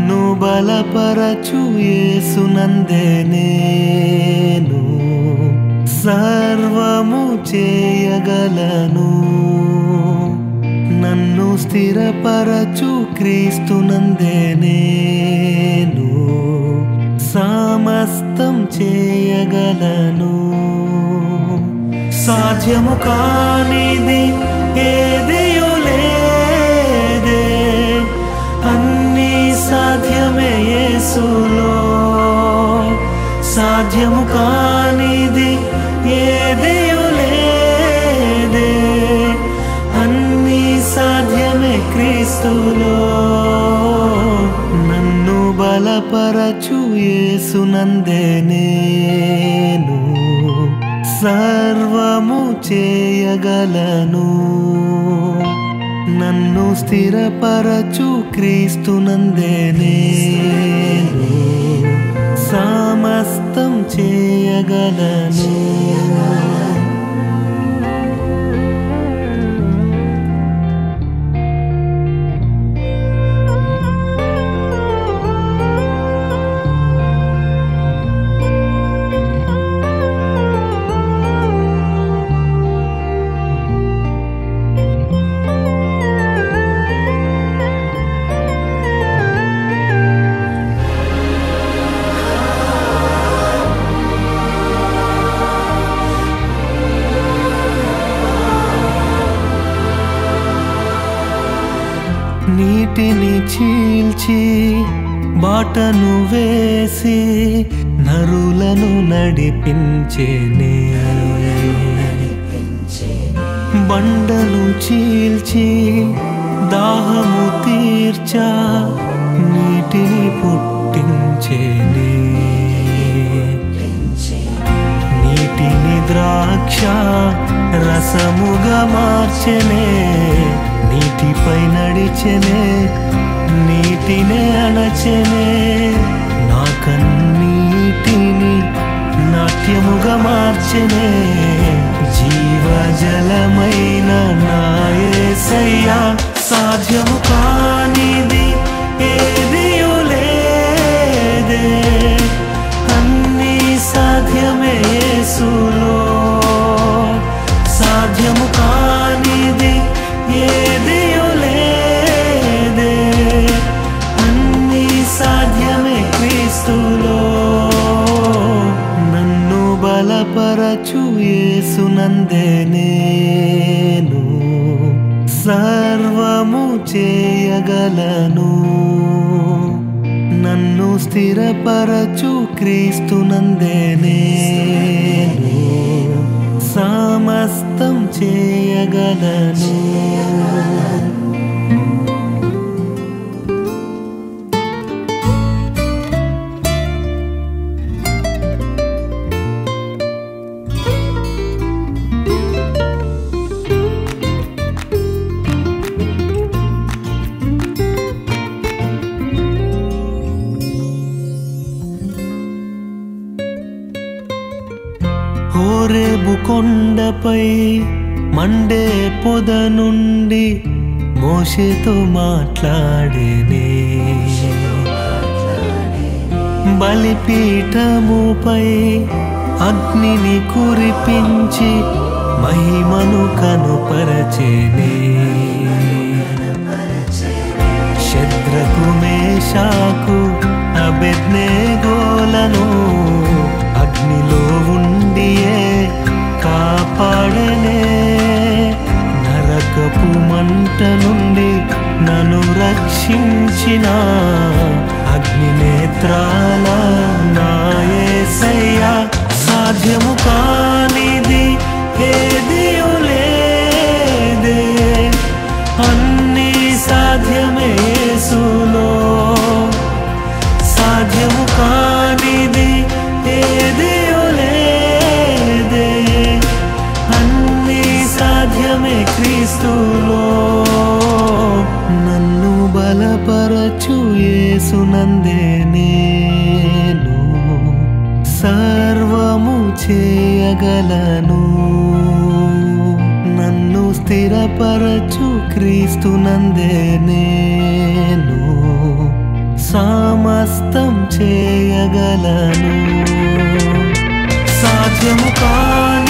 నన్ను బలపరచు యేసునందే నేను సర్వము చేయగలను. నన్ను స్థిరపరచు క్రీస్తునందే నేను సమస్తం చేయగలను. సాధ్యము కానిది ఏదియు లేదే, అన్నీ సాధ్యమే యేసులో. సాధ్యము కానిది ఏదియు లేదే, అన్నీ సాధ్యమే క్రీస్తులో. నన్ను బలపరచు యేసునందే నేను సర్వము చేయగలను. నన్ను స్థిరపరచు క్రీస్తునందే నేను సమస్తం చేయగలను. నీటిని చీల్చి బాటను వేసి నరులను నడిపించేనే, బండను చీల్చి దాహము తీర్చా నీటిని పుట్టించేనే, నీటిని ద్రాక్ష రసముగా మార్చెనే, నీటిపై నడిచెనే, నీటినే అణచెనే, నా కన్నీటిని నాట్యముగా మార్చెనే, జీవజలమైన నా యేసయ్యా. సాధ్యము కానిది ఏదియు లేదే, అన్నీ సాధ్యమే యేసులో. సాధ్యము కానిది ఏదియు లేదే, అన్నీ సాధ్యమే క్రీస్తులో. నన్ను బలపరచు యేసునందే నేను సర్వము చేయగలను. నన్ను స్థిరపరచు క్రీస్తునందే నేను సమస్తం చేయగలను. హోరేబు కొండపై మండే పొద నుండి మోషేతో మాట్లాడేనే, బలిపీఠముపై అగ్నిని కురిపించి మహిమను కనుపరచేనే, శద్రకు మేషాకు అబేద్నెగోలను అగ్నిలో ఉండియే కాపాడనే, నరకపు మంట నుండి నన్ను రక్షించిన అగ్నినేత్రాల నా యేసయ్యా. సాధ్యము కానిది ఏదియు లేదే, అన్నీ సాధ్యమే యేసులో. సాధ్యము కానిది ఏదియు లేదే, అన్నీ సాధ్యమే క్రీస్తులో. నన్ను బలపరచు యేసునందే నేను సర్వము చేయగలను. నన్ను స్థిరపరచు క్రీస్తునందే నేను సమస్తం చేయగలను. సాధ్యము కాని